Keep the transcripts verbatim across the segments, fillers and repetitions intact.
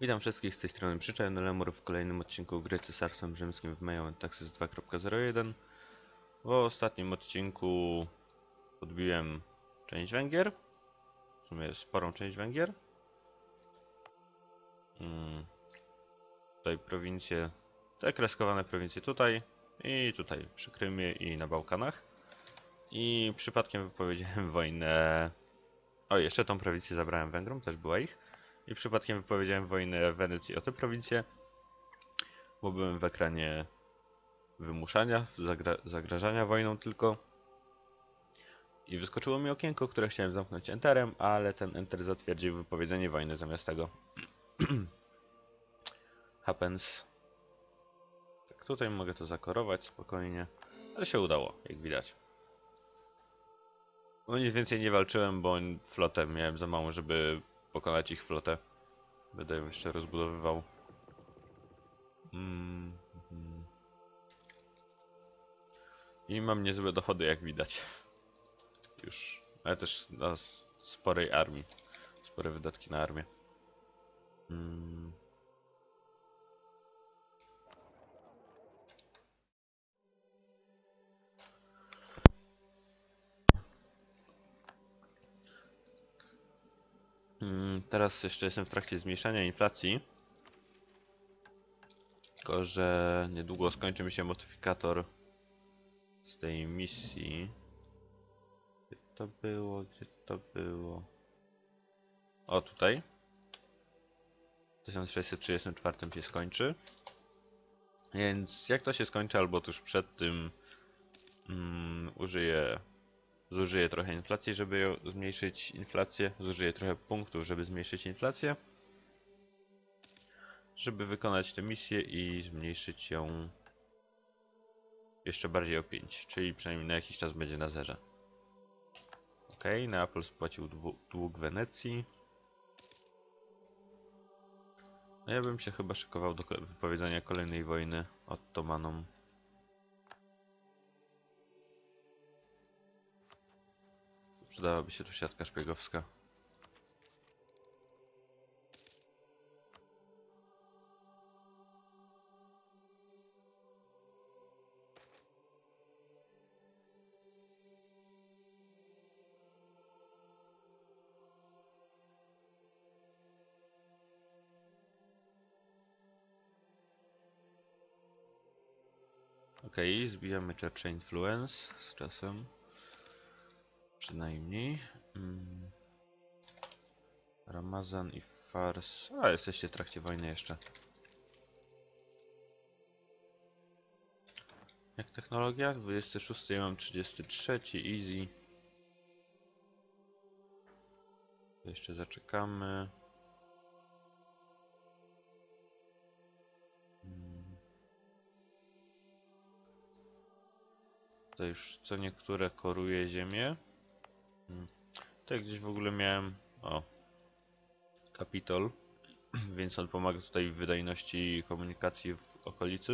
Witam wszystkich z tej strony Przyczajny Lemur w kolejnym odcinku gry Cesarstwem Rzymskim w Mają Taxis dwa kropka zero jeden. W ostatnim odcinku podbiłem część Węgier, w sumie sporą część Węgier. Hmm. Tutaj prowincje, te kreskowane prowincje tutaj i tutaj przy Krymie i na Bałkanach. I przypadkiem wypowiedziałem wojnę... O, jeszcze tą prowincję zabrałem Węgrom, też była ich. I przypadkiem wypowiedziałem wojnę Wenecji o tę prowincję, bo byłem w ekranie wymuszania, zagra zagrażania wojną tylko. I wyskoczyło mi okienko, które chciałem zamknąć enterem, ale ten enter zatwierdził wypowiedzenie wojny zamiast tego. Happens. Tak, tutaj mogę to zakorować spokojnie, ale się udało, jak widać. No nic więcej nie walczyłem, bo flotę miałem za małą, żeby pokonać ich flotę. Będę ją jeszcze rozbudowywał. Mm -hmm. I mam niezłe dochody, jak widać. Już, ale też na sporej armii. Spore wydatki na armię. Hmm. Hmm, teraz jeszcze jestem w trakcie zmniejszania inflacji. Tylko że niedługo skończy mi się modyfikator z tej misji. Gdzie to było? Gdzie to było? O, tutaj. W tysiąc sześćset trzydziestym czwartym się skończy. Więc jak to się skończy, albo tuż przed tym mm, użyję, zużyję trochę inflacji, żeby ją zmniejszyć inflację. Zużyję trochę punktów, żeby zmniejszyć inflację. Żeby wykonać tę misję i zmniejszyć ją jeszcze bardziej o pięć, czyli przynajmniej na jakiś czas będzie na zerze. Ok, Neapol spłacił dług Wenecji. No ja bym się chyba szykował do wypowiedzenia kolejnej wojny Ottomanom. Przydałaby się tu siatka szpiegowska. Ok, zbijamy Church Influence z czasem. Przynajmniej. Mm. Ramazan i Fars. A, jesteście w trakcie wojny jeszcze. Jak technologia? dwudziesty szósty, ja mam trzydziesty trzeci, easy. Jeszcze zaczekamy. Hmm. To już co niektóre koruje ziemię. Hmm. Tutaj gdzieś w ogóle miałem... O. Kapitol. Więc on pomaga tutaj w wydajności komunikacji w okolicy.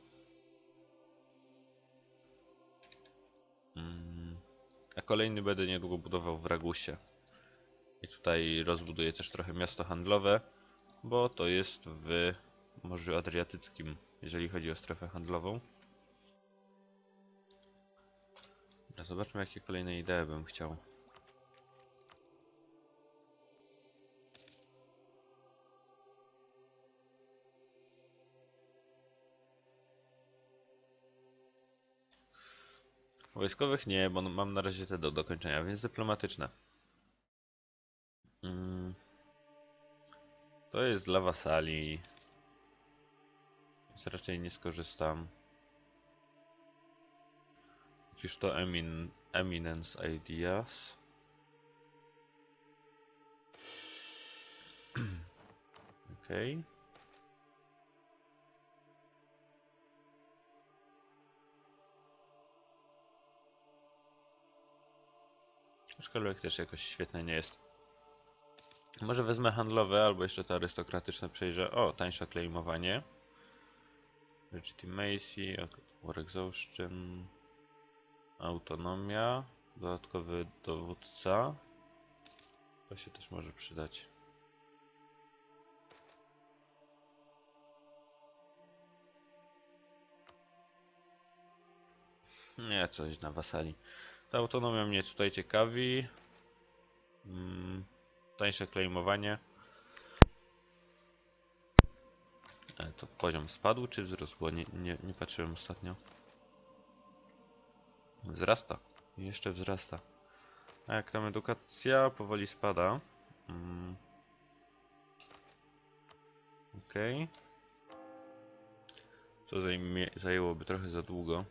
Hmm. A kolejny będę niedługo budował w Ragusie. I tutaj rozbuduję też trochę miasto handlowe, bo to jest w Morzu Adriatyckim, jeżeli chodzi o strefę handlową. Dobra, zobaczmy, jakie kolejne idee bym chciał. Wojskowych nie, bo mam na razie te do dokończenia, więc dyplomatyczne. Mm. To jest dla wasali, więc raczej nie skorzystam. Już to emin Eminence Ideas. Okej. Okay. Aczkolwiek też jakoś świetne nie jest. Może wezmę handlowe, albo jeszcze to arystokratyczne przejrzę. O, tańsze claimowanie. Legitimacy, War Exhaustion. Autonomia. Dodatkowy dowódca. To się też może przydać. Nie, coś na wasali. Ta autonomia mnie tutaj ciekawi. Mm, tańsze claimowanie. E, to poziom spadł czy wzrósł? Bo nie, nie, nie patrzyłem ostatnio. Wzrasta. Jeszcze wzrasta. A jak tam edukacja powoli spada. Mm. Okej. Okay. To zajmie, zajęłoby trochę za długo.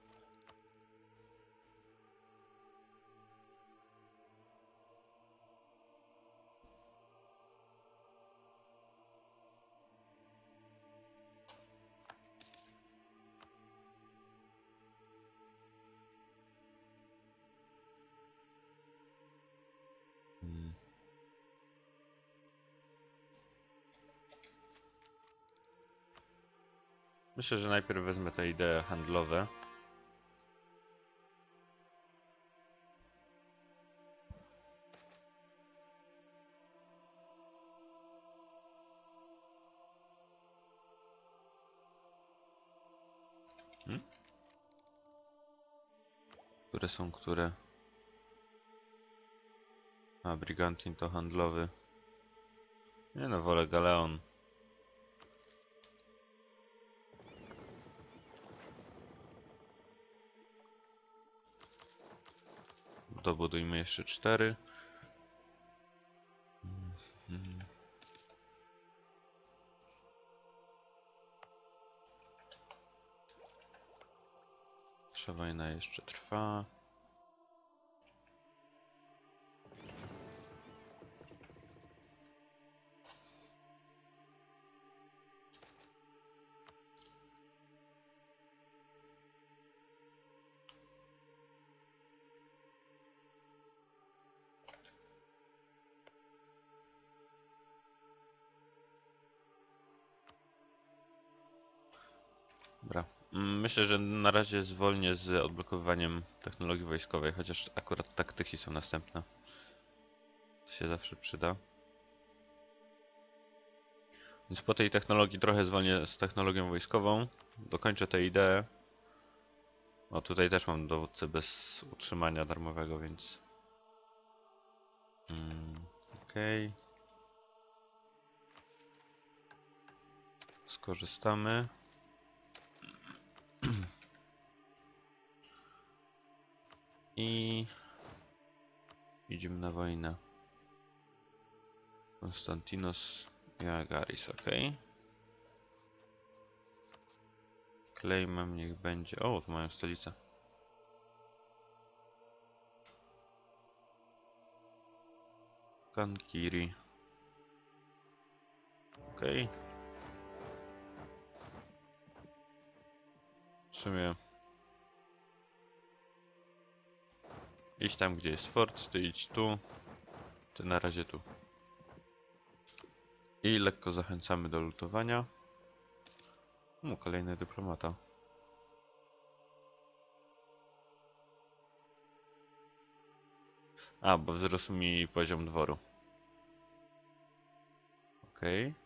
Hmm. Myślę, że najpierw wezmę te idee handlowe. Hmm? Które są które? A, Brigantin to handlowy. Nie no, wolę Galeon. Dobudujmy jeszcze cztery. Hmm. Nasza wojna jeszcze trwa. Dobra. Myślę, że na razie zwolnię z odblokowywaniem technologii wojskowej, chociaż akurat taktyki są następne. To się zawsze przyda. Więc po tej technologii trochę zwolnię z technologią wojskową. Dokończę tę ideę. O, tutaj też mam dowódcę bez utrzymania darmowego, więc... Mm, okej. Okay. Skorzystamy. I... idziemy na wojnę. Konstantinos i Agaris, ok. Claimem niech będzie... O, tu mają stolicę. Kankiri. Ok. W sumie... Idź tam, gdzie jest fort, ty idź tu. Ty na razie tu. I lekko zachęcamy do lutowania. No, kolejny dyplomata. A, bo wzrósł mi poziom dworu. Okej. Okay.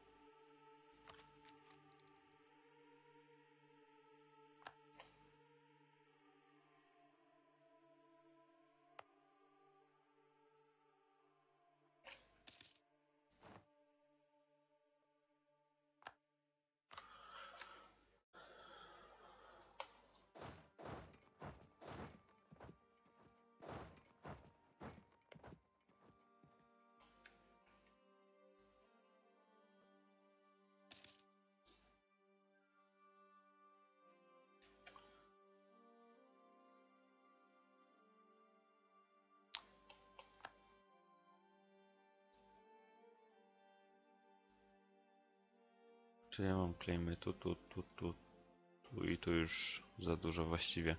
Czy ja mam claimy tu, tu, tu, tu, tu i tu już za dużo właściwie.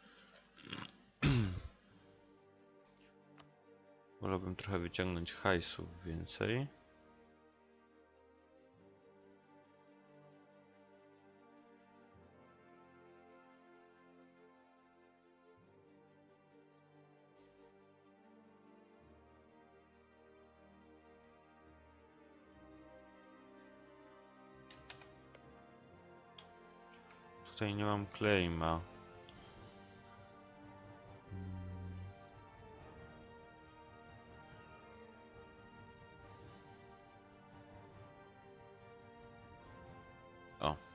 Wolałbym trochę wyciągnąć hajsów więcej. Tutaj nie mam claima.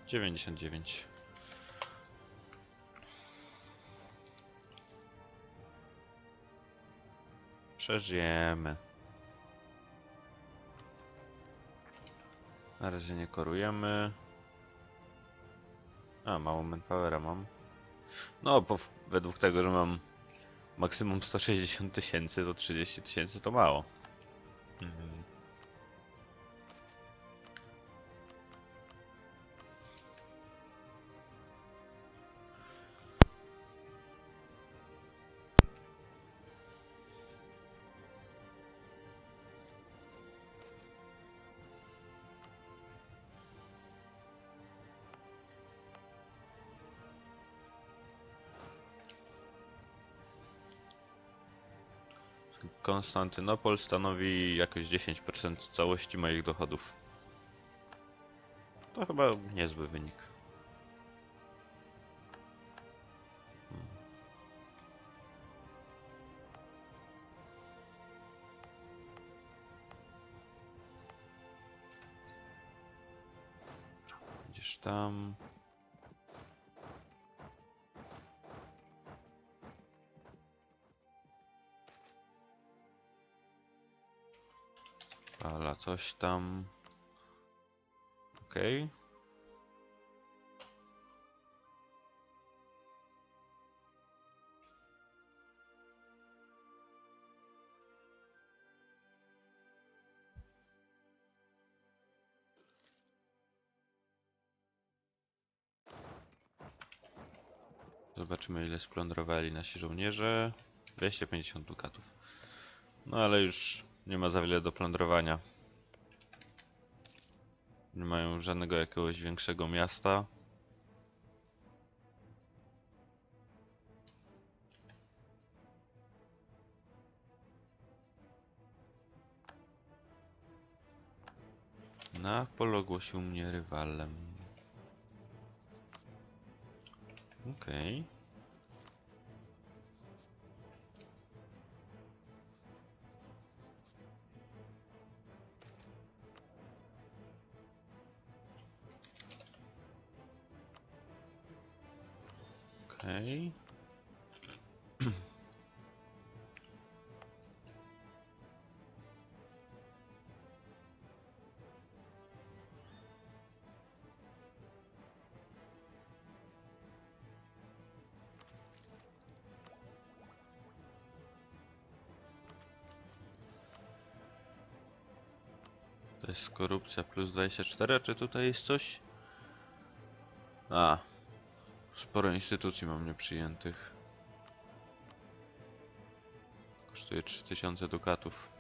dziewięćdziesiąt dziewięć. Przeżyjemy. Na razie nie korujemy. A, mało manpowera mam. No, bo według tego, że mam maksimum sto sześćdziesiąt tysięcy, to trzydzieści tysięcy to mało. Mhm. Konstantynopol stanowi jakieś dziesięć procent całości moich dochodów. To chyba niezły wynik. Hmm. Gdzieś tam. Ale coś tam. Okej. Okay. Zobaczymy, ile splądrowali nasi żołnierze. dwieście pięćdziesiąt dukatów. No ale już nie ma za wiele do plądrowania. Nie mają żadnego jakiegoś większego miasta. Napol ogłosił mnie rywalem. Okej. Okay. Okej. Okay. To jest korupcja plus dwadzieścia cztery, a czy tutaj jest coś? A, sporo instytucji mam nieprzyjętych. Kosztuje trzy tysiące dukatów.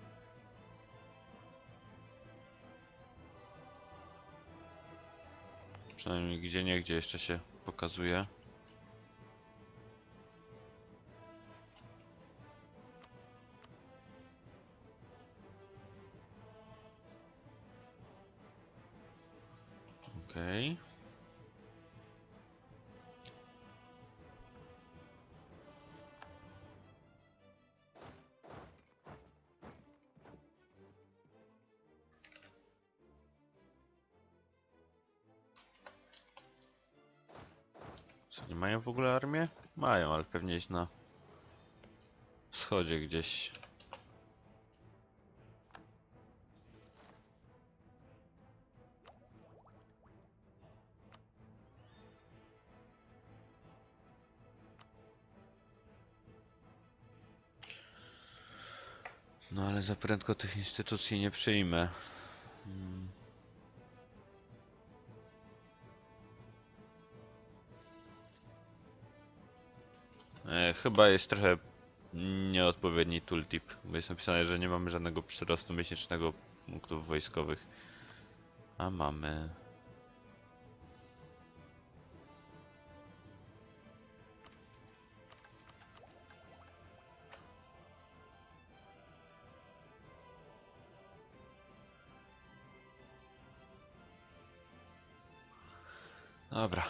Przynajmniej gdzie niegdzie jeszcze się pokazuje. Okej. Okay. Co, nie mają w ogóle armię? Mają, ale pewnie jest na wschodzie gdzieś. No ale za prędko tych instytucji nie przyjmę. Hmm. E, chyba jest trochę nieodpowiedni tooltip, bo jest napisane, że nie mamy żadnego przyrostu miesięcznego punktów wojskowych. A mamy. Dobra.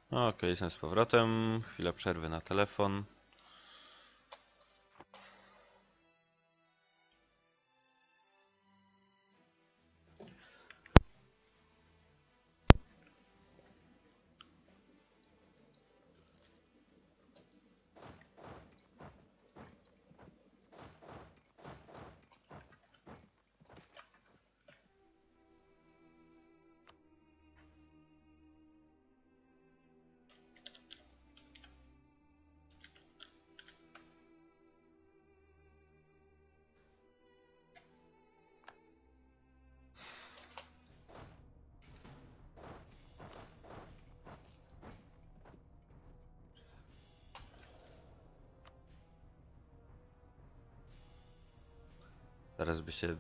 Okej, okay, jestem z powrotem. Chwila przerwy na telefon. Zaraz by się...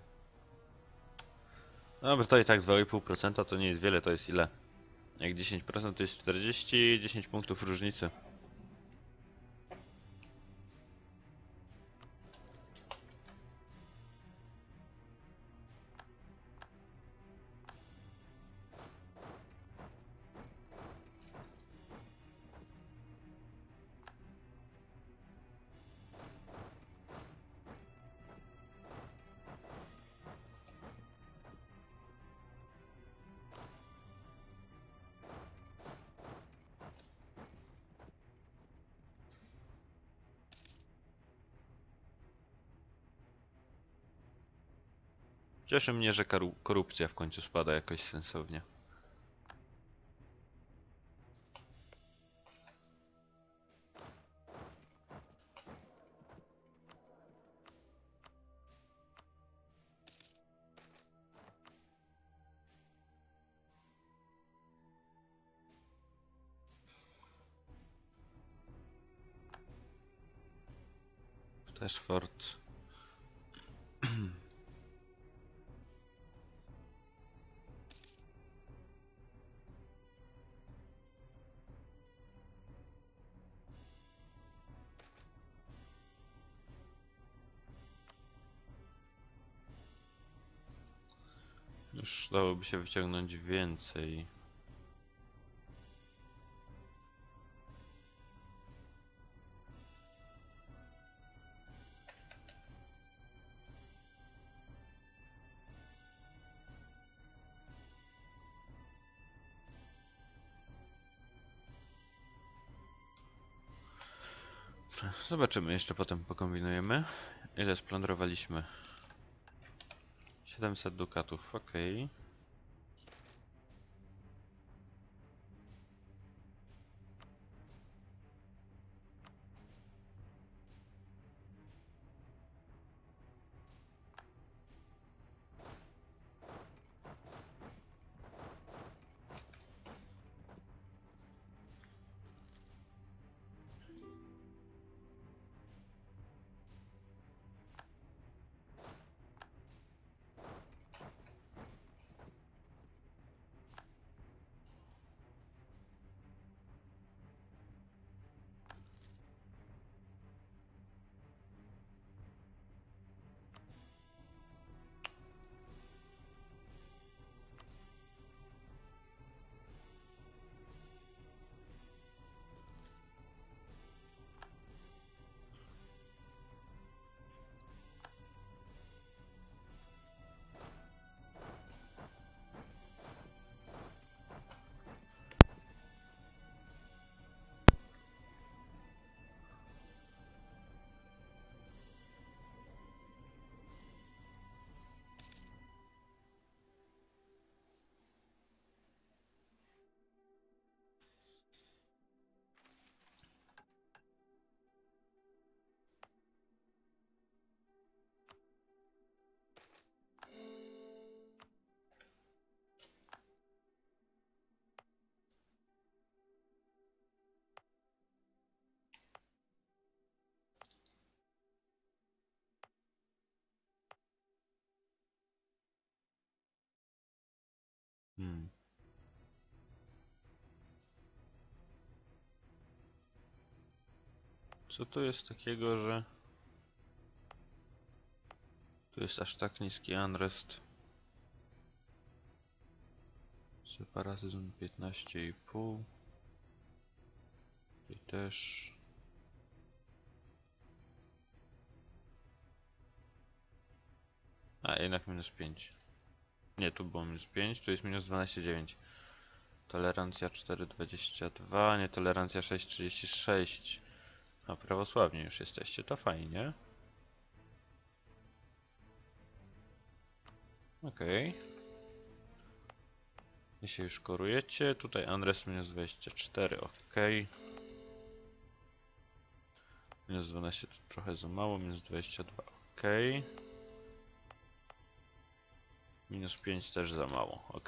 Dobra, to i tak dwa i pół procent to nie jest wiele, to jest ile? Jak dziesięć procent to jest czterdzieści, dziesięć punktów różnicy. Cieszy mnie, że korupcja w końcu spada jakoś sensownie. Też fort. Już dałoby się wyciągnąć więcej. Zobaczymy, jeszcze potem pokombinujemy. Ile splądrowaliśmy? siedemset dukatów, ok. Hmm. Co tu jest takiego, że tu jest aż tak niski unrest? Separatyzm piętnaście i pół. I też... A, jednak minus pięć. Nie, tu było minus pięć, tu jest minus dwanaście przecinek dziewięć. Tolerancja cztery przecinek dwadzieścia dwa, nietolerancja sześć przecinek trzydzieści sześć. A prawosławni już jesteście, to fajnie. Okej. Okay. Wy się już korujecie. Tutaj Andres minus dwadzieścia cztery, ok. Minus dwanaście to trochę za mało, minus dwadzieścia dwa, ok. Minus pięć też za mało, ok.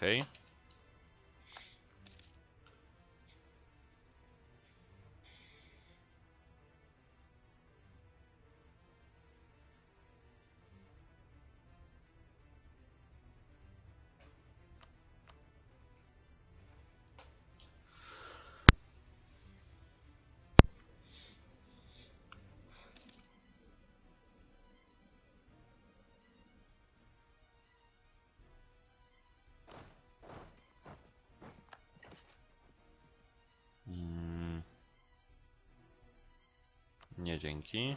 Mm. Nie, dzięki.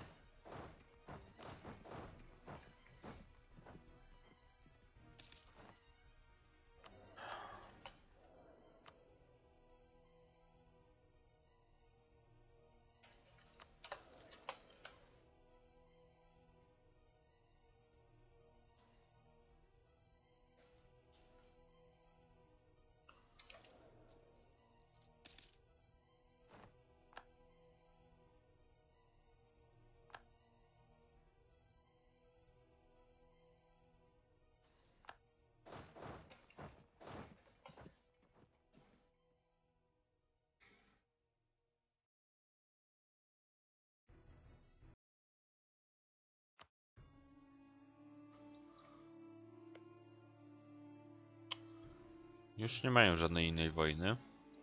Już nie mają żadnej innej wojny.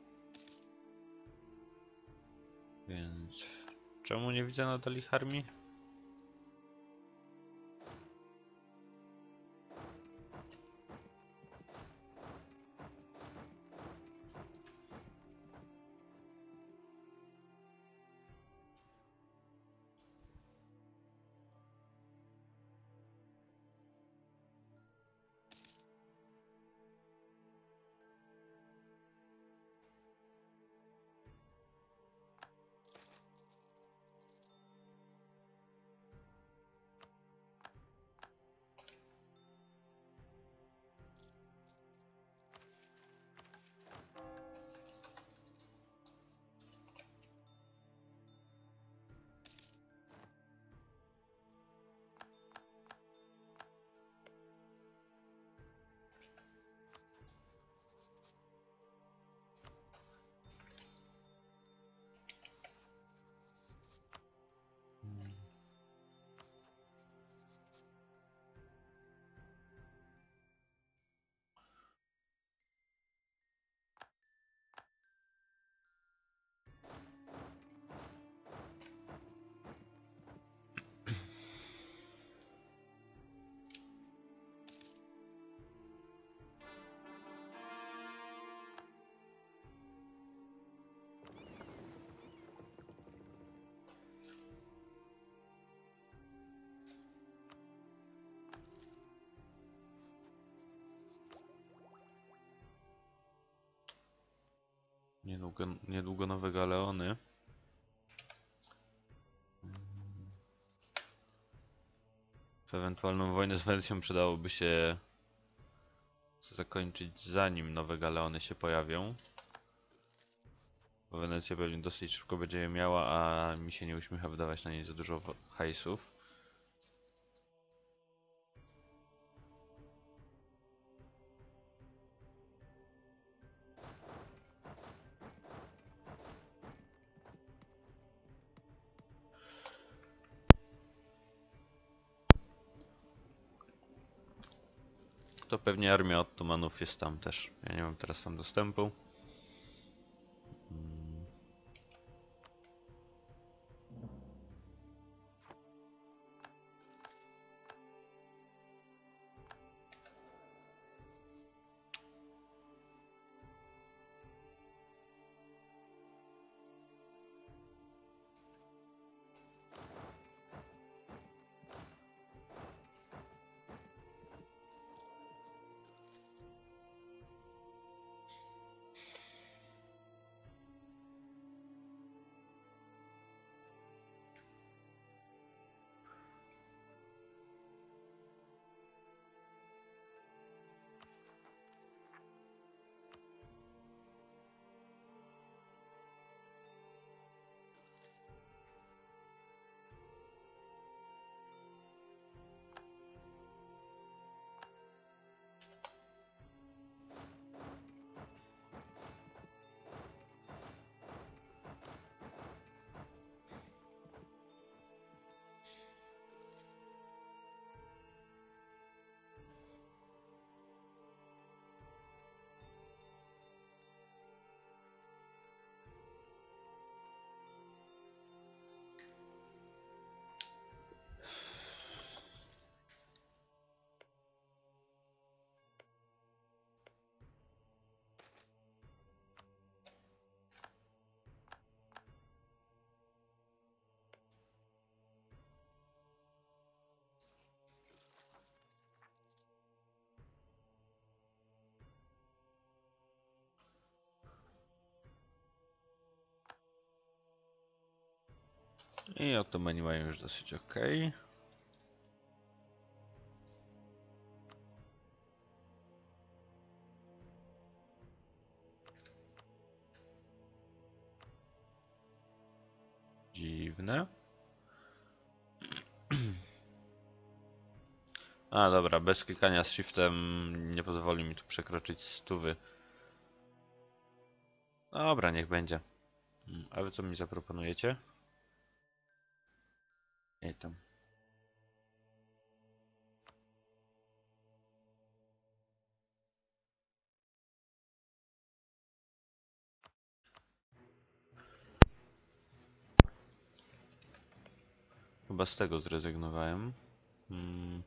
Więc... Czemu nie widzę nadal ich armii? Niedługo, niedługo nowe galeony. W ewentualną wojnę z Wencją przydałoby się zakończyć, zanim nowe galeony się pojawią. Bo Wenecja pewnie dosyć szybko będzie je miała, a mi się nie uśmiecha wydawać na niej za dużo hajsów. To pewnie armia Ottomanów jest tam też. Ja nie mam teraz tam dostępu. I otomani mają już dosyć ok. Dziwne. A dobra, bez klikania z shiftem nie pozwoli mi tu przekroczyć stówy. Dobra, niech będzie. A wy co mi zaproponujecie? Ej tam. Chyba z tego zrezygnowałem. Hmm.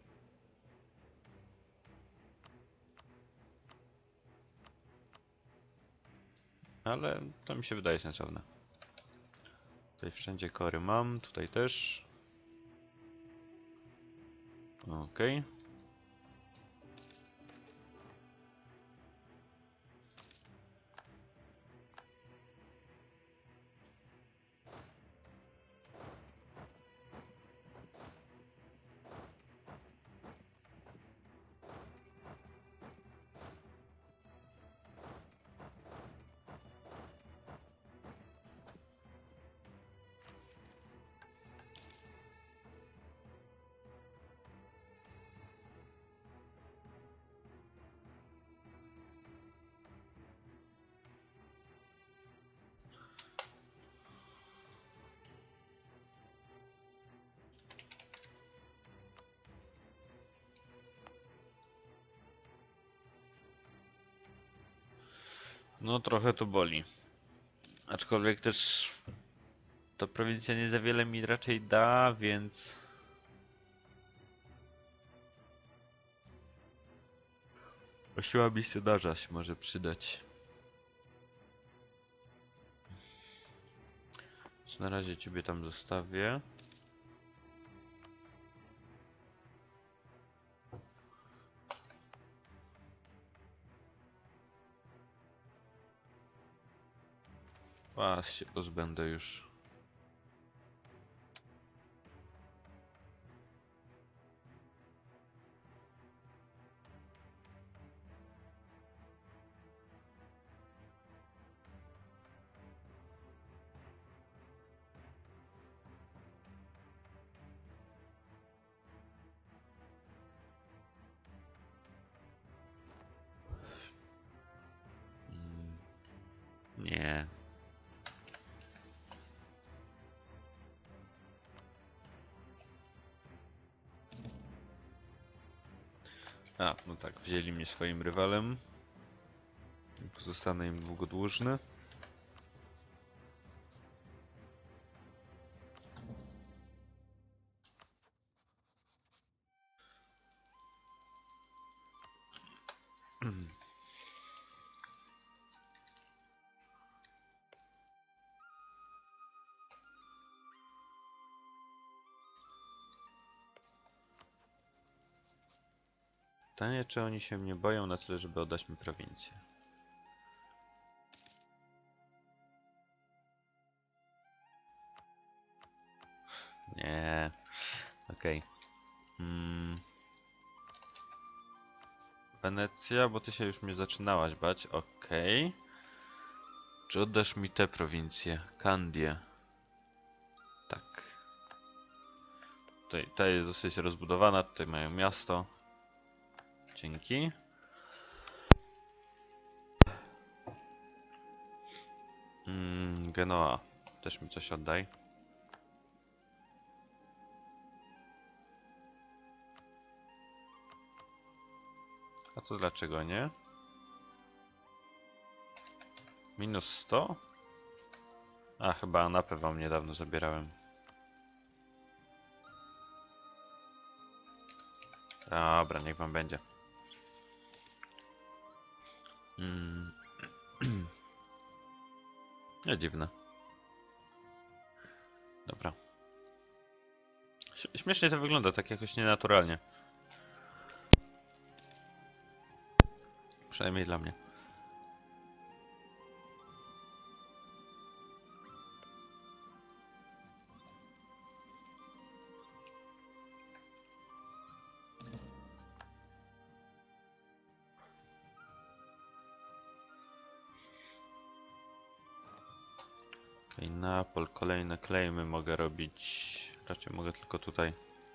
Ale to mi się wydaje sensowne. Tutaj wszędzie kory mam, tutaj też. Okej. Okay. No trochę to boli. Aczkolwiek też ta prowincja nie za wiele mi raczej da, więc... Siła misjonarza się może przydać. Na razie ciebie tam zostawię. Was się pozbędę już. Mm, nie. A, no tak, wzięli mnie swoim rywalem. Pozostanę im długo dłużny. Pytanie, czy oni się mnie boją na tyle, żeby oddać mi prowincję. Nie. Okej. Okay. Hmm. Wenecja, bo ty się już mnie zaczynałaś bać. Okej. Okay. Czy oddasz mi tę prowincję? Kandię. Tak. Tutaj, ta jest dosyć rozbudowana, tutaj mają miasto. Dzięki. Mm, Genoa. Też mi coś oddaj. A to dlaczego nie? Minus sto? A, chyba Anapę wam niedawno zabierałem. Dobra, niech wam będzie. Hmm. Nie dziwne. Dobra. Śmiesznie to wygląda, tak jakoś nienaturalnie. Przynajmniej dla mnie. Okay, Neapol, kolejne claimy mogę robić. Raczej mogę tylko tutaj.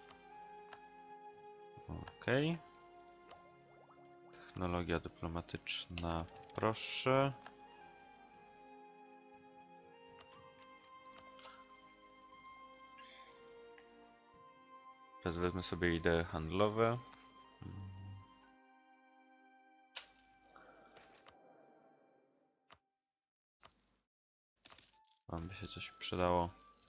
Okej. Okay. Technologia dyplomatyczna, proszę. Teraz wezmę sobie idee handlowe. Wam by się coś przydało.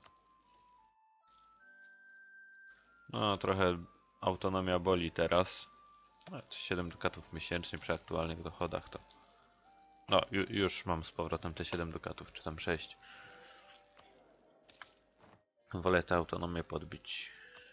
No, trochę autonomia boli teraz. No, siedem dukatów miesięcznie przy aktualnych dochodach to... No, ju, już mam z powrotem te siedem dukatów, czy tam sześć. Wolę tę autonomię podbić.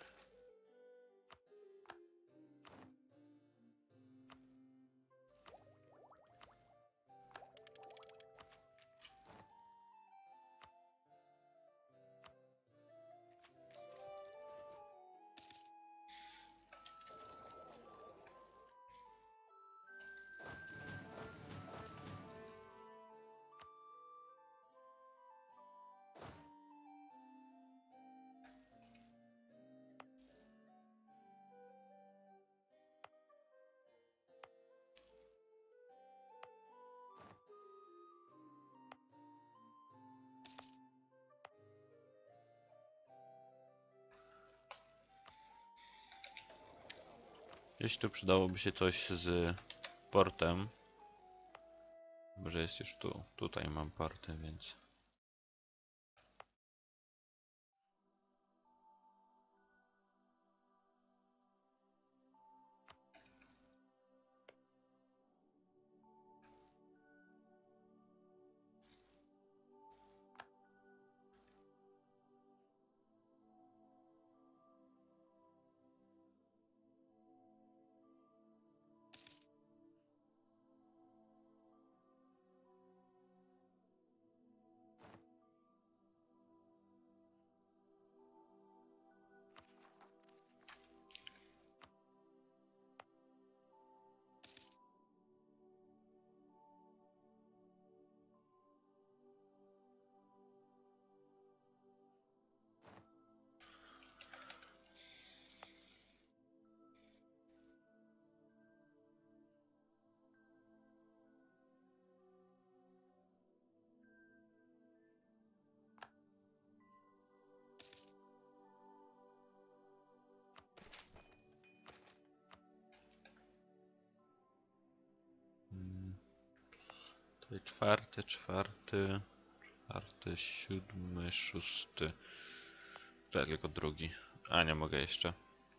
Jeśli tu przydałoby się coś z portem. Może jest już tu. Tutaj mam porty, więc... Tutaj czwarty, czwarty, czwarty, siódmy, szósty. Tutaj tylko drugi. A nie mogę jeszcze.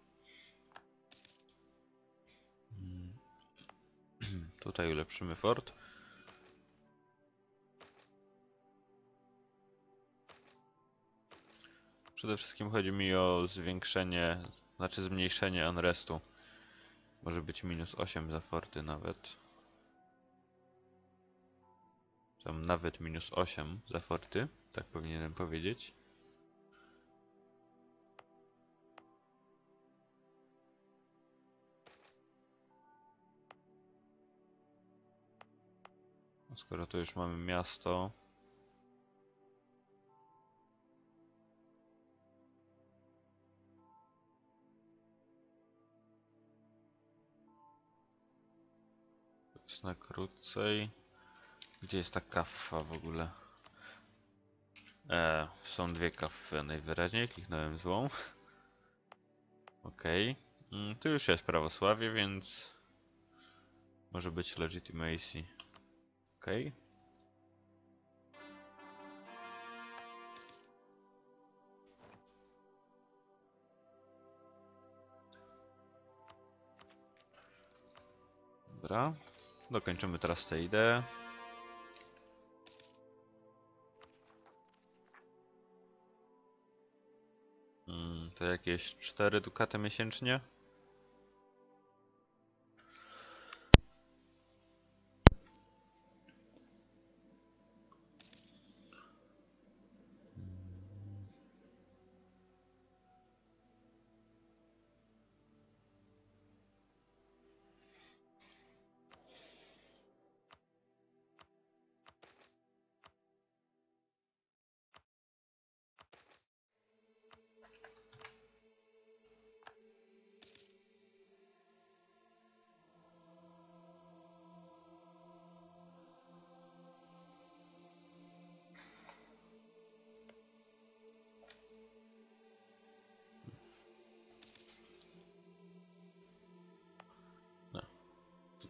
Tutaj ulepszymy fort. Przede wszystkim chodzi mi o zwiększenie, znaczy zmniejszenie unrestu. Może być minus osiem za forty nawet. Tam nawet minus osiem za forty, tak powinienem powiedzieć. No skoro tu już mamy miasto. To jest na krócej. Gdzie jest ta kaffa w ogóle? E, są dwie kaffy najwyraźniej, kliknąłem złą. Okej. Okay. Tu już jest prawosławie, więc może być legitimacy. Okej. Okay. Dobra. Dokończymy teraz tę ideę. Hmm, to jakieś cztery dukaty miesięcznie?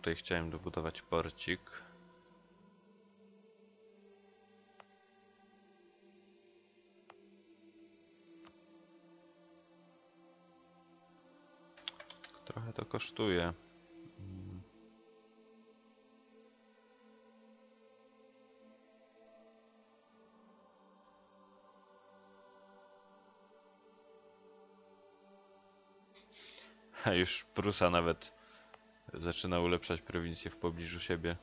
tutaj chciałem dobudować porcik. Trochę to kosztuje. Mm. A już Prusa nawet zaczyna ulepszać prowincję w pobliżu siebie.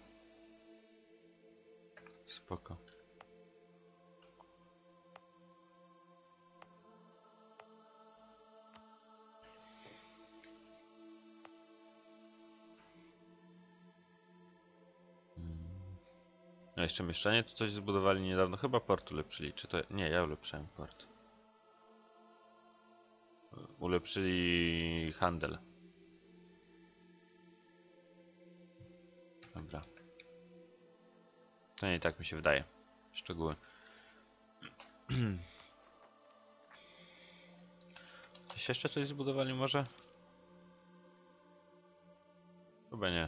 Spoko. A jeszcze mieszczanie to coś zbudowali niedawno. Chyba port ulepszyli. Czy to... Nie, ja ulepszyłem port. Ulepszyli handel. Dobra. To nie tak mi się wydaje. Szczegóły. Gdzieś jeszcze coś zbudowali może? Chyba nie.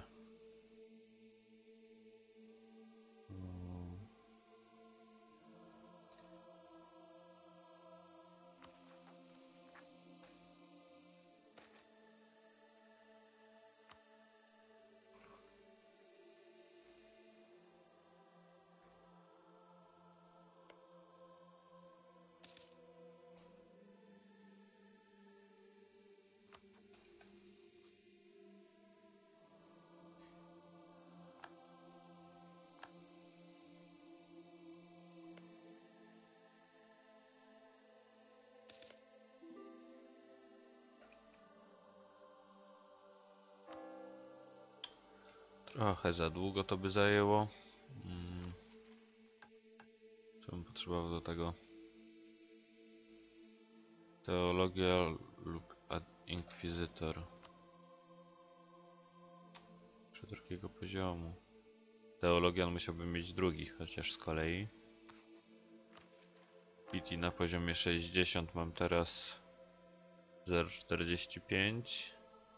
Trochę za długo to by zajęło. Hmm. Co bym potrzebował do tego? Teologia lub inkwizytor. Przy drugiego poziomu. Teologian musiałbym mieć drugi, chociaż z kolei. P T na poziomie sześćdziesiąt mam teraz zero przecinek czterdzieści pięć.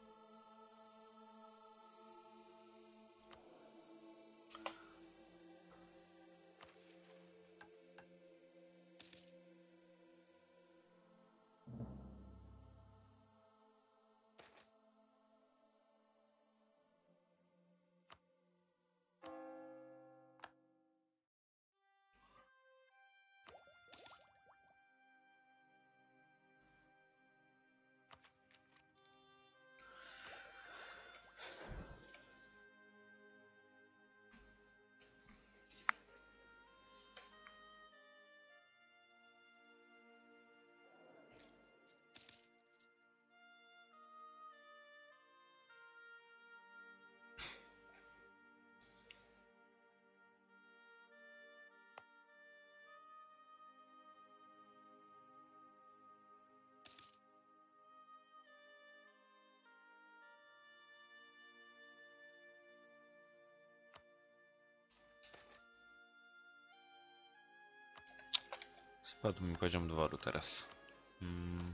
Spadł mi poziom dworu teraz. Hmm.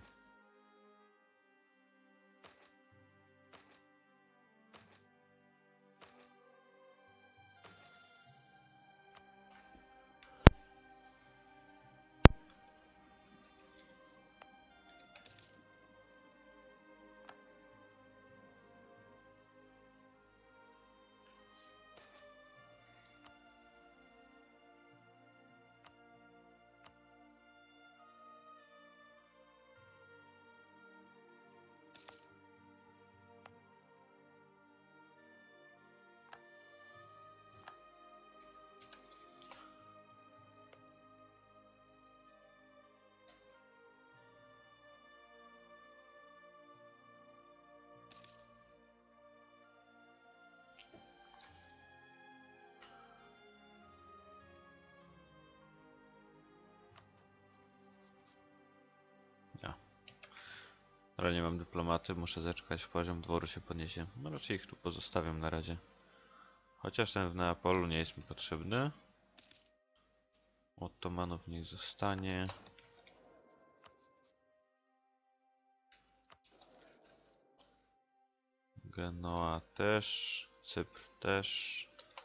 Ja. Ale nie mam dyplomaty, muszę zaczekać, poziom dworu się podniesie. No raczej ich tu pozostawiam na razie. Chociaż ten w Neapolu nie jest mi potrzebny. Ottomanów niech zostanie. Genoa też. Cypr też.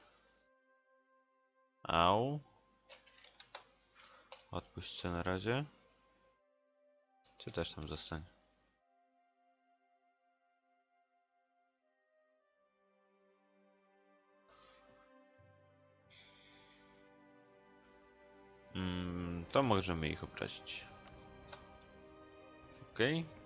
Au. Odpuść się na razie. Ty też tam zostań. Mm, to możemy ich obrazić. Okej. Okay.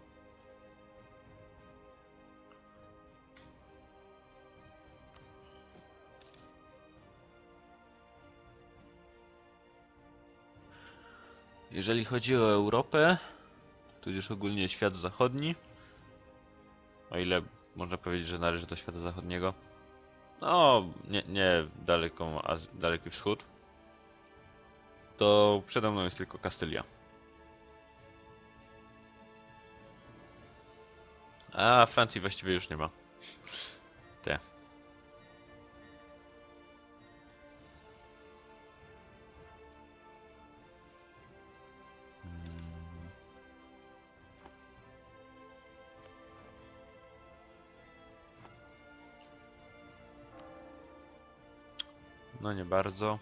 Jeżeli chodzi o Europę, tudzież ogólnie świat zachodni, o ile można powiedzieć, że należy do świata zachodniego, no nie, nie daleką, a daleki wschód, to przede mną jest tylko Kastylia. A Francji właściwie już nie ma. Te. No nie bardzo.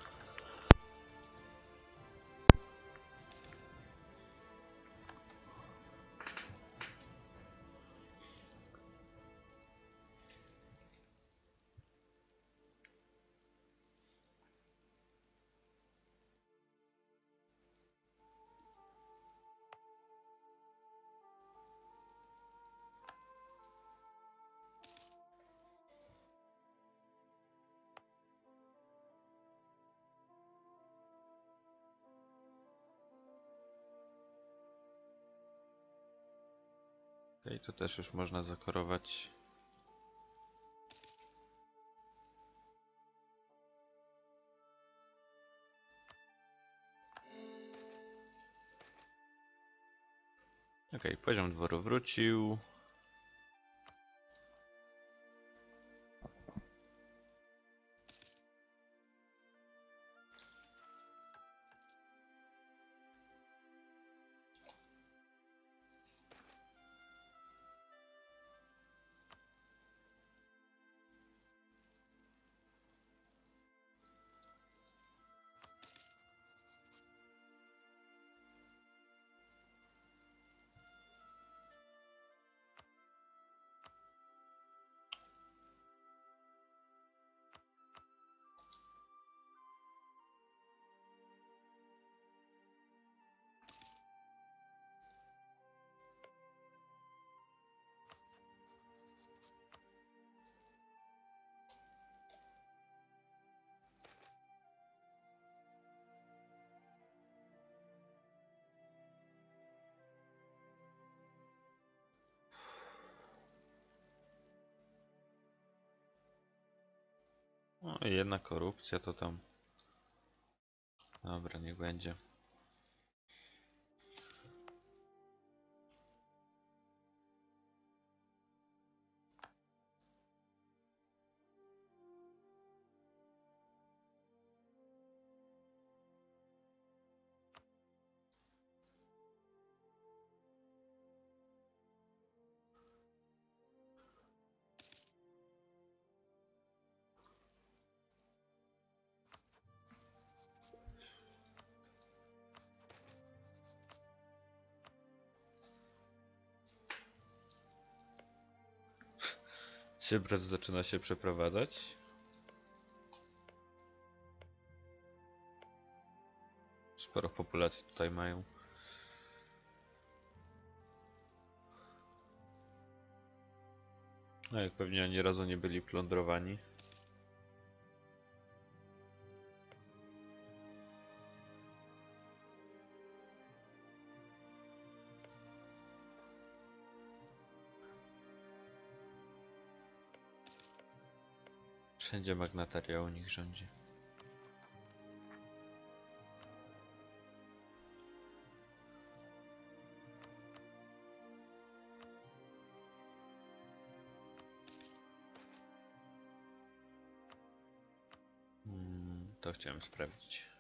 Okej, okay, to też już można zakorować. Okej, okay, poziom dworu wrócił. No i jedna korupcja to tam. Dobra, niech będzie. Cypr zaczyna się przeprowadzać. Sporo populacji tutaj mają. No jak pewnie ani razu nie byli plądrowani. Wszędzie magnataria u nich rządzi. Hmm, to chciałem sprawdzić.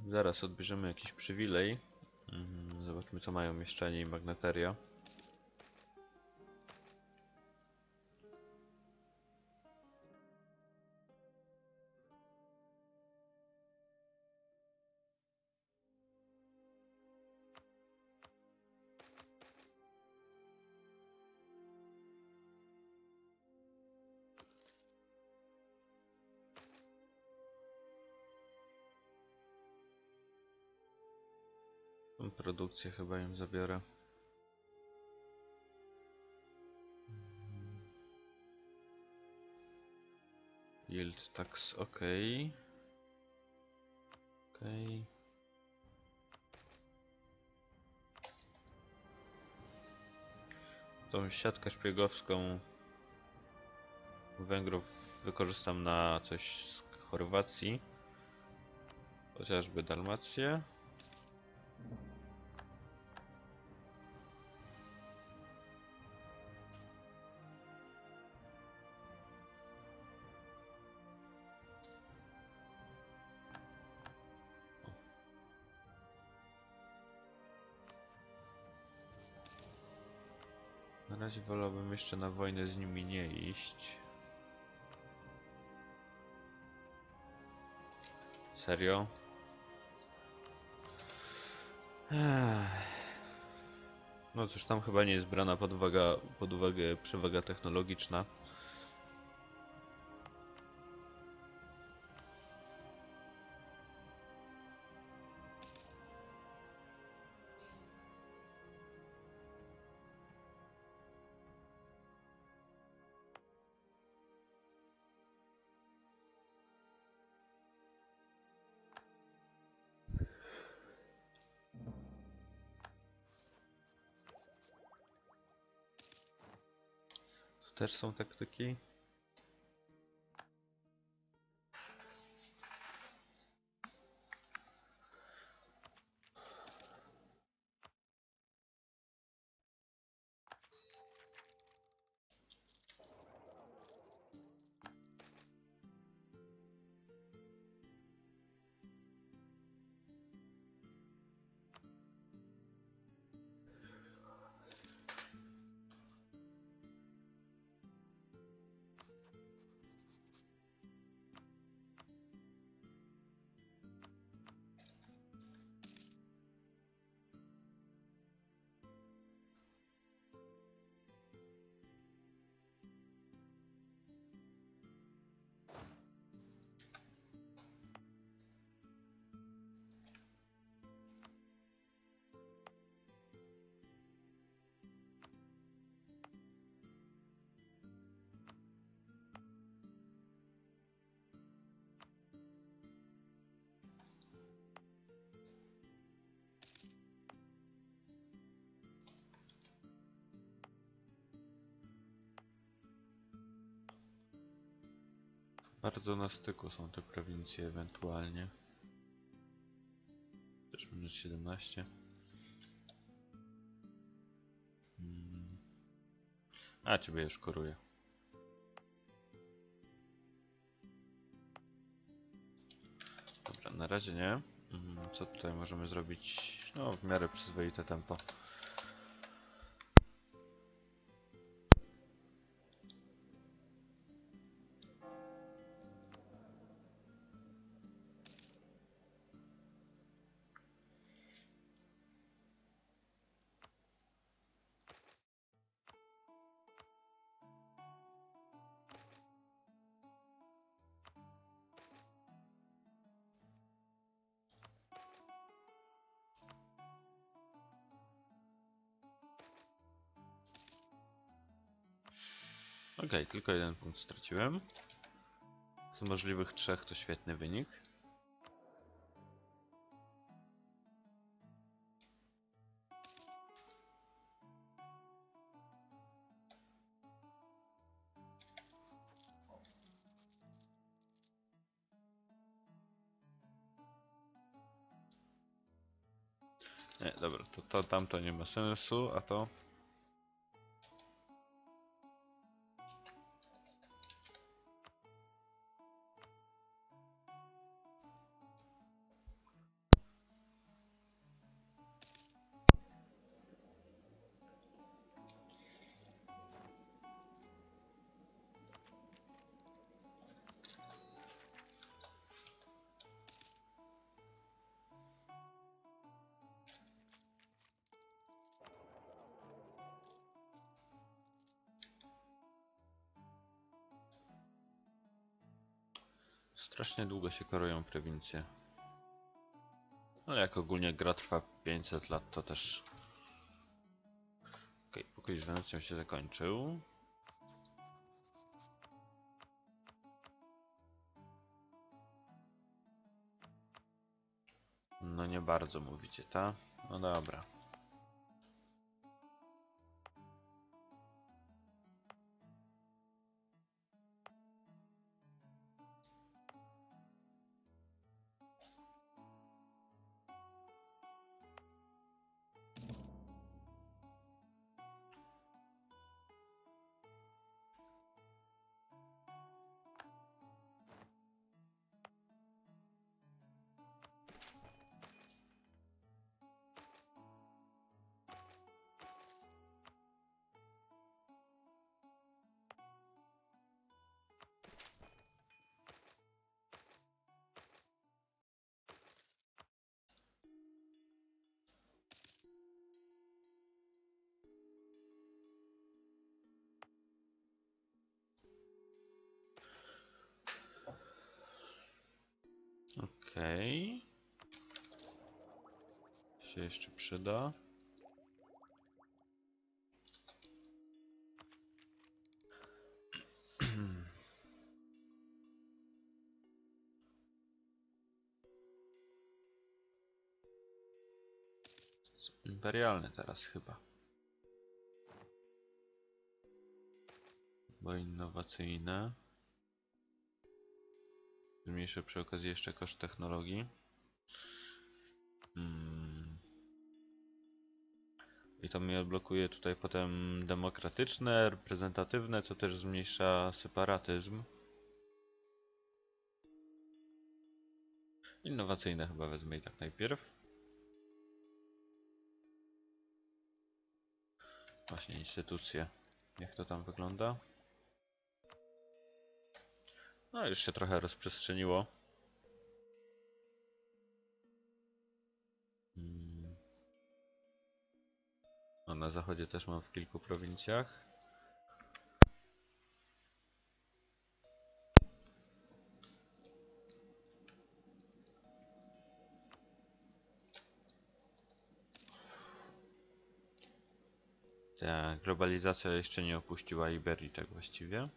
Zaraz odbierzemy jakiś przywilej. Mm, Zobaczmy, co mają mieszczanie i magneteria. Tą produkcję chyba im zabiorę. Yield tax, ok. Ok. Tą siatkę szpiegowską Węgrów wykorzystam na coś z Chorwacji. Chociażby Dalmację. Na razie wolałbym jeszcze na wojnę z nimi nie iść. Serio? Ech. No cóż, tam chyba nie jest brana pod uwagę, pod uwagę przewaga technologiczna. Tu też są taktyki. Bardzo na styku są te prowincje ewentualnie. Też minus siedemnaście. Hmm. A, ciebie już koruję. Dobra, na razie nie. Hmm, co tutaj możemy zrobić? No, w miarę przyzwoite tempo. Ok, tylko jeden punkt straciłem. Z możliwych trzech to świetny wynik. Nie, dobra, to, to tamto nie ma sensu, a to... Strasznie długo się korują prowincje. Ale jak ogólnie gra trwa pięćset lat, to też... Okej, okay, pokój z Wenecją się zakończył. No nie bardzo mówicie, ta? No dobra. Okej. Okay. Się jeszcze przyda. Imperialny teraz chyba. Bo innowacyjne. Zmniejszę przy okazji jeszcze koszt technologii. Hmm. I to mi odblokuje tutaj potem demokratyczne, reprezentatywne, co też zmniejsza separatyzm. Innowacyjne chyba wezmę i tak najpierw. Właśnie instytucje. Jak to tam wygląda? No już się trochę rozprzestrzeniło. Hmm. No, na zachodzie też mam w kilku prowincjach. Ta globalizacja jeszcze nie opuściła Iberii tak właściwie.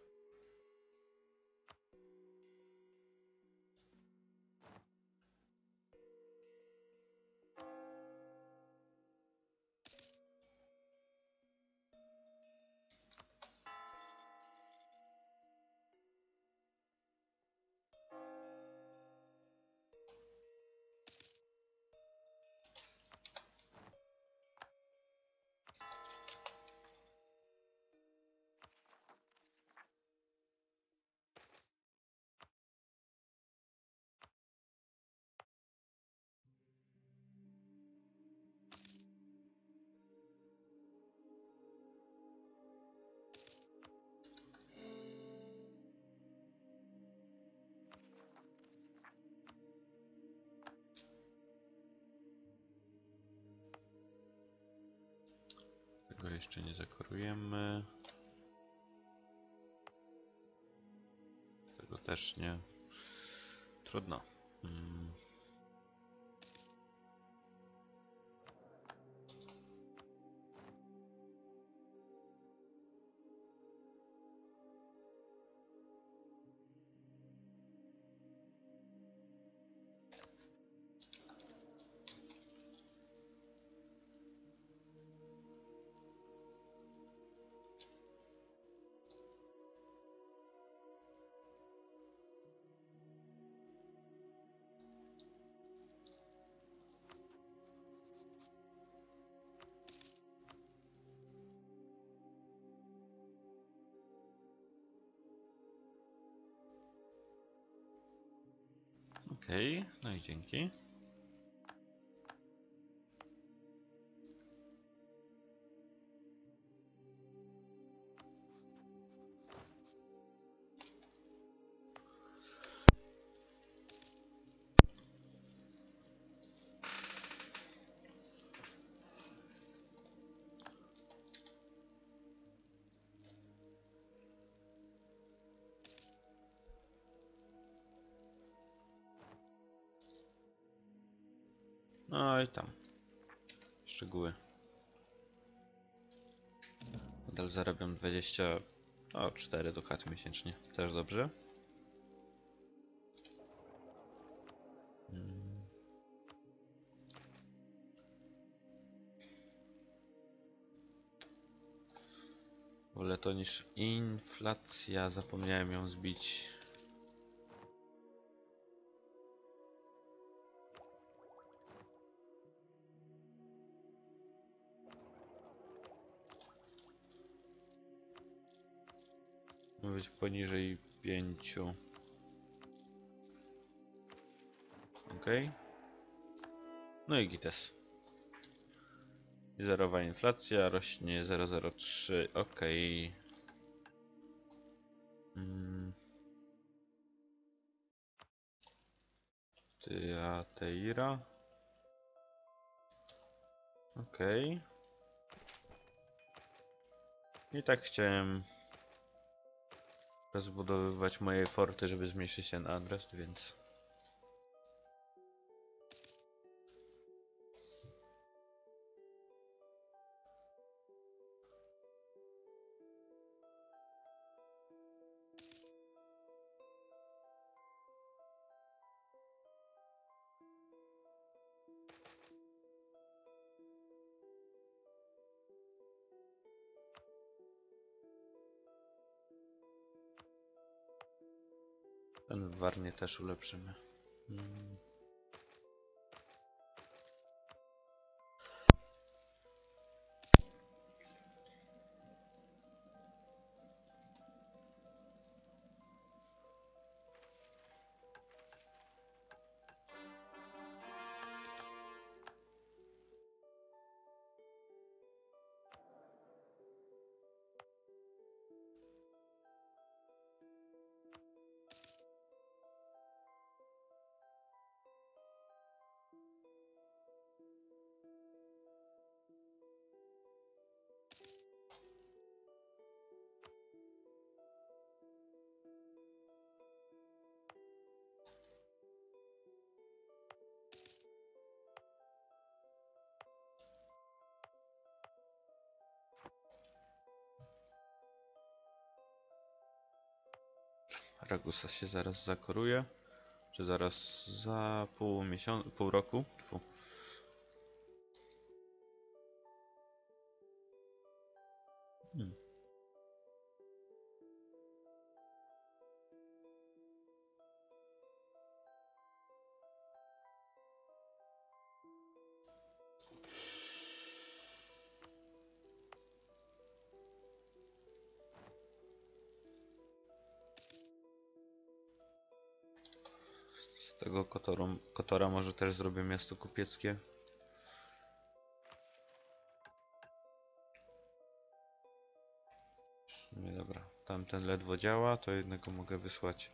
Tego jeszcze nie zakorujemy. Tego też nie. Trudno. Hmm. Okej, okay, no i dzięki. No i tam. Szczegóły. Nadal zarabiam dwadzieścia cztery dukaty miesięcznie. Też dobrze. Hmm. Wolę to niż inflacja. Zapomniałem ją zbić. Ma być poniżej pięciu. Ok. No i gites. Zerowa inflacja rośnie zero zero trzy. Ok. Hmm. Teira. Ok. I tak chciałem rozbudowywać moje forty, żeby zmniejszyć ten adres, więc... Ten w Warnie też ulepszymy. Hmm. Ragusa się zaraz zakoruje. Czy zaraz za pół miesiąca, pół roku? Tfu. Hmm. Z tego Kotoru, Kotora może też zrobię miasto kupieckie. Nie, dobra. Tamten ledwo działa, to jednego mogę wysłać.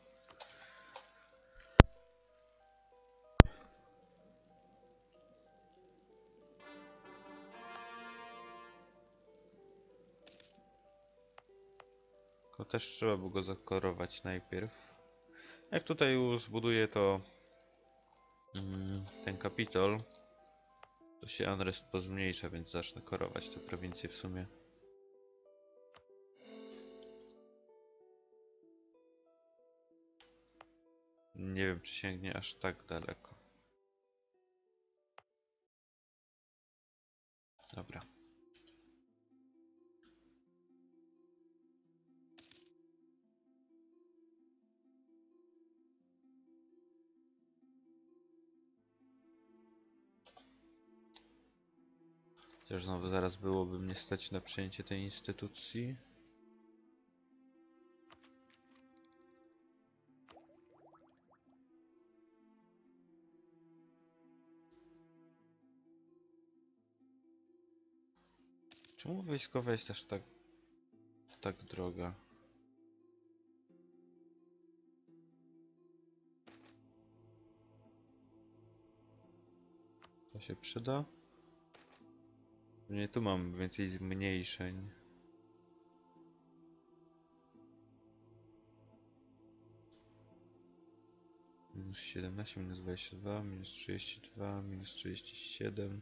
Tylko też trzeba by go zakorować najpierw. Jak tutaj już zbuduję to mm, ten kapitol, to się unrest pozmniejsza, więc zacznę korować te prowincje w sumie. Nie wiem, czy sięgnie aż tak daleko. Dobra. Chociaż znowu zaraz byłoby mnie stać na przejęcie tej instytucji. Czemu wojskowa jest aż tak, tak droga? To się przyda? Nie, tu mam więcej zmniejszeń. Minus siedemnaście, minus dwadzieścia dwa, minus trzydzieści dwa, minus trzydzieści siedem,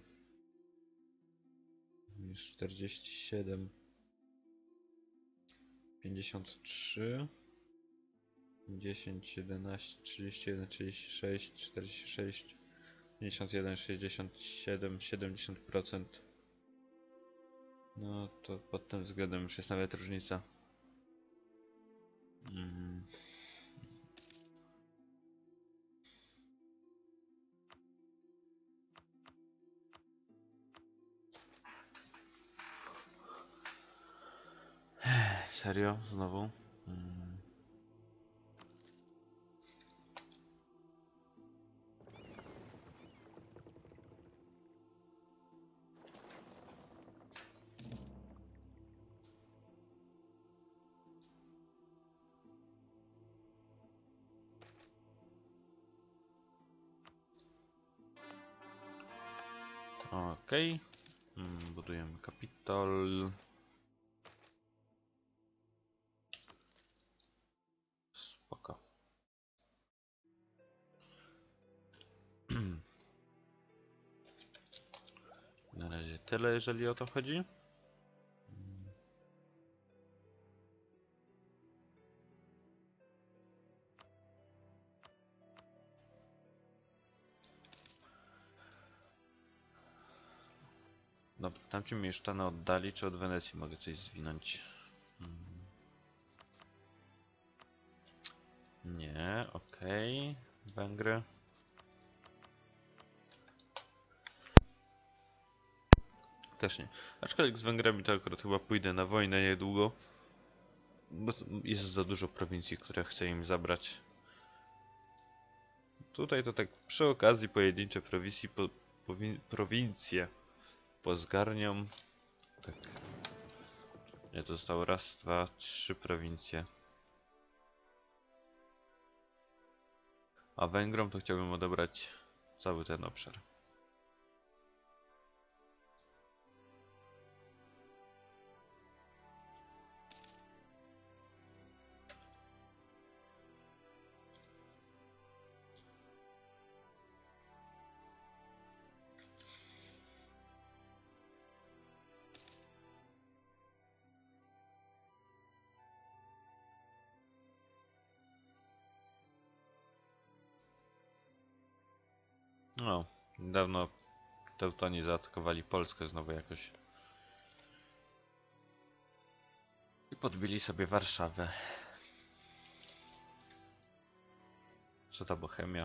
minus czterdzieści siedem, pięćdziesiąt trzy, dziesięć, jedenaście, trzydzieści jeden, trzydzieści sześć, czterdzieści sześć, pięćdziesiąt jeden, sześćdziesiąt siedem, siedemdziesiąt procent. No to pod tym względem już jest nawet różnica. Mm. Serio? Znowu? Mm. Okej. Okay. Mm, budujemy kapitol. Spoko. Na razie tyle, jeżeli o to chodzi. Dobra, tamci mnie już tane oddali, czy od Wenecji mogę coś zwinąć? Hmm. Nie, okej. Okay. Węgry. Też nie. Aczkolwiek z Węgrami to akurat chyba pójdę na wojnę niedługo. Bo jest za dużo prowincji, które chcę im zabrać. Tutaj to tak przy okazji pojedyncze prowincji, po, prowincje pozgarniam. Tak. Nie, to zostało raz, dwa, trzy prowincje. A Węgrom to chciałbym odebrać cały ten obszar. No, niedawno Teutoni zaatakowali Polskę znowu jakoś. I podbili sobie Warszawę. Co ta Bohemia?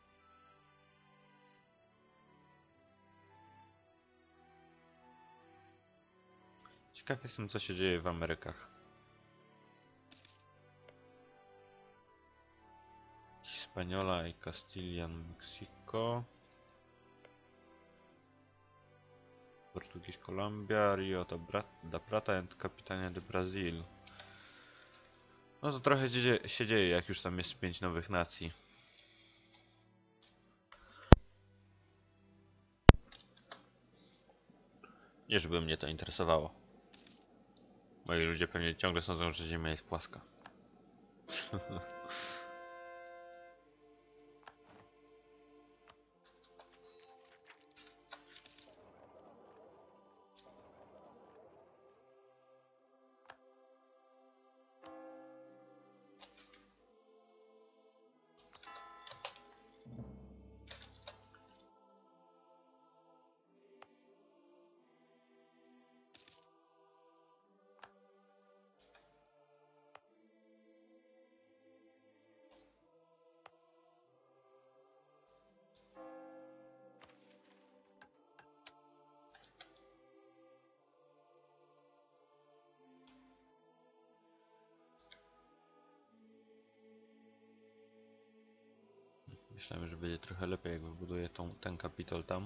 Ciekaw jestem, co się dzieje w Amerykach. Hispaniola i Castilian, Mexico. Portuguese, Colombia, Rio da Plata and Capitania de Brazil. No to trochę się, się dzieje, jak już tam jest pięć nowych nacji. Nie, żeby mnie to interesowało. Moi ludzie pewnie ciągle sądzą, że Ziemia jest płaska. Myślałem, że będzie trochę lepiej, jak wybuduję tą, ten kapitol tam.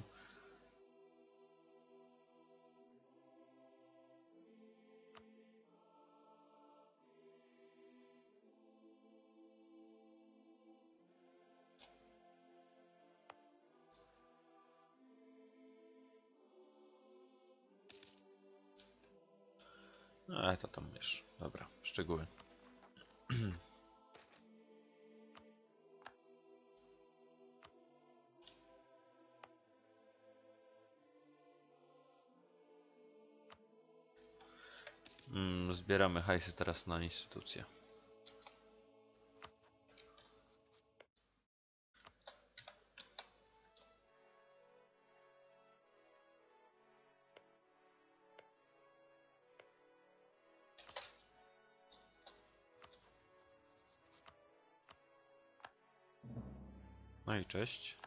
No ale to tam wiesz. Dobra, szczegóły. Zbieramy hajsy teraz na instytucję. No i cześć.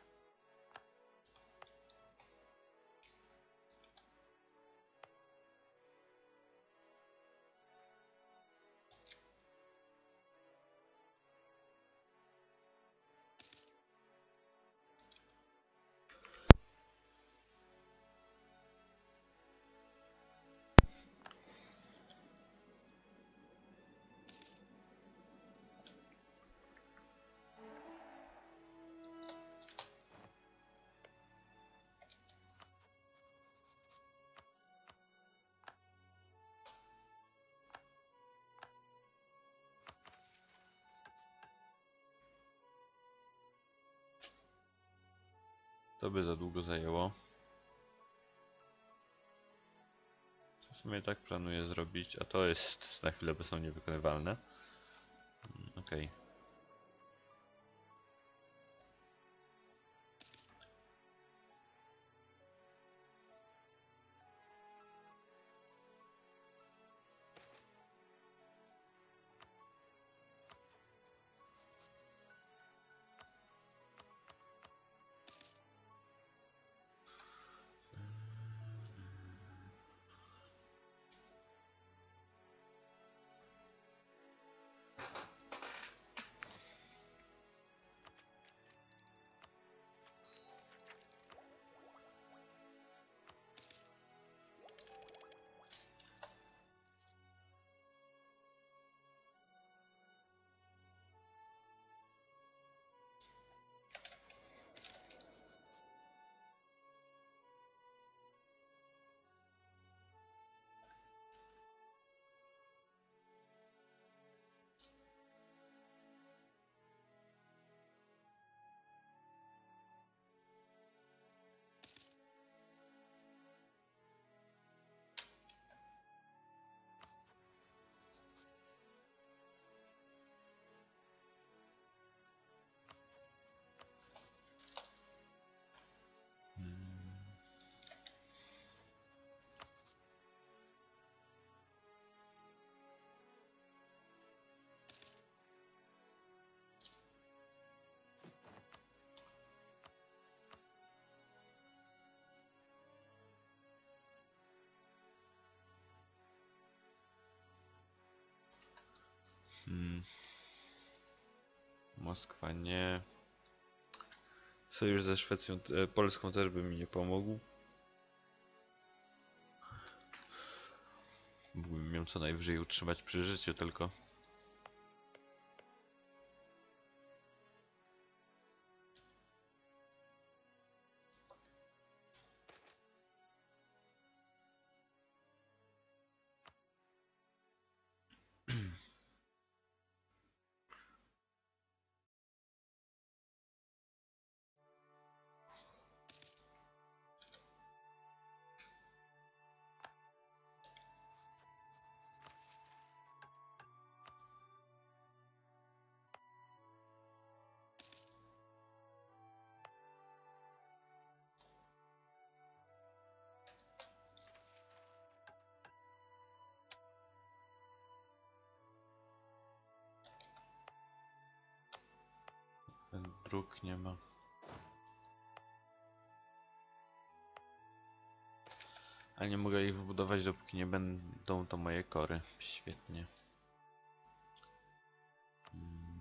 To by za długo zajęło. To w sumie tak planuję zrobić, a to jest na chwilę obecną niewykonywalne. Okej. Okay. Hmm. Moskwa nie. Sojusz ze Szwecją, e, Polską też by mi nie pomógł. Mógłbym ją co najwyżej utrzymać przy życiu tylko. Ten dróg nie ma. Ale nie mogę ich wybudować, dopóki nie będą to moje kory. Świetnie. Hmm.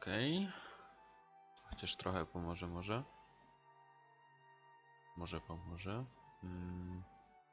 Okej. Okay. Chociaż trochę pomoże może. Może pomoże. Hmm.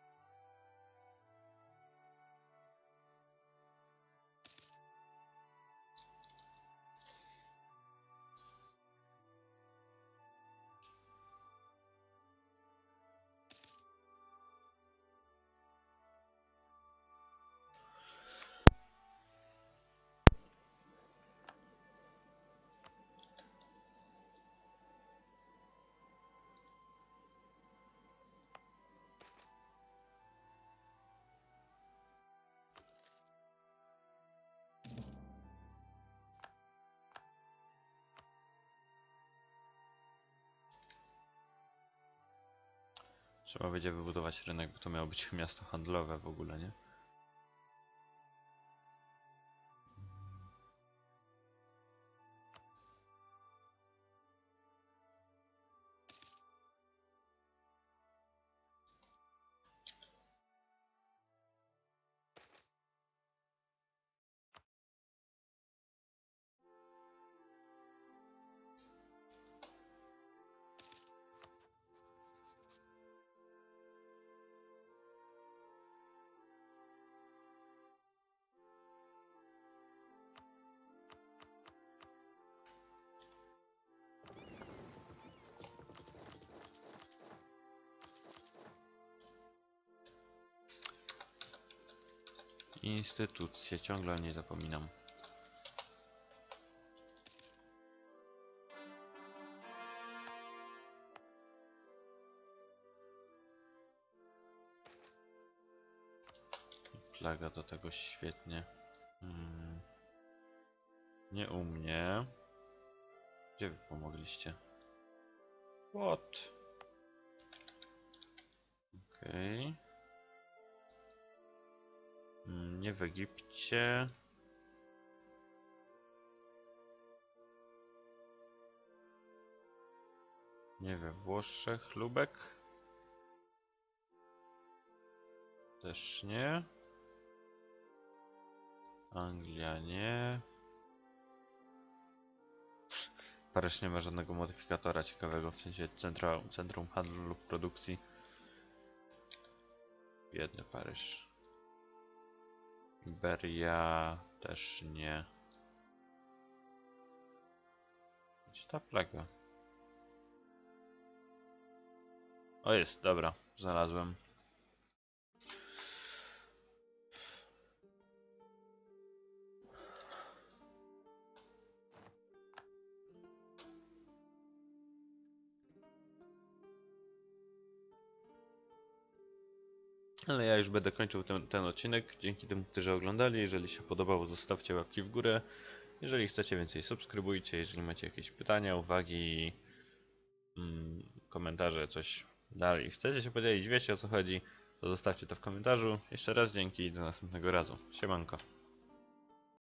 Trzeba będzie wybudować rynek, bo to miało być miasto handlowe w ogóle, nie? Instytucje, ciągle o niej zapominam. Plaga do tego świetnie. Hmm. Nie u mnie. Gdzie wy pomogliście? What? Okej. Okay. Hmm, nie w Egipcie. Nie we Włoszech. Lubek? Też nie. Anglia nie. Paryż nie ma żadnego modyfikatora ciekawego, w sensie centra, centrum handlu lub produkcji. Biedny Paryż. Iberia też nie. Gdzie ta plaga? O, jest, dobra, znalazłem. Ale ja już będę kończył ten, ten odcinek. Dzięki tym, którzy oglądali. Jeżeli się podobało, zostawcie łapki w górę. Jeżeli chcecie więcej, subskrybujcie. Jeżeli macie jakieś pytania, uwagi, mm, komentarze, coś dalej chcecie się podzielić, wiecie o co chodzi, to zostawcie to w komentarzu. Jeszcze raz dzięki i do następnego razu. Siemanko.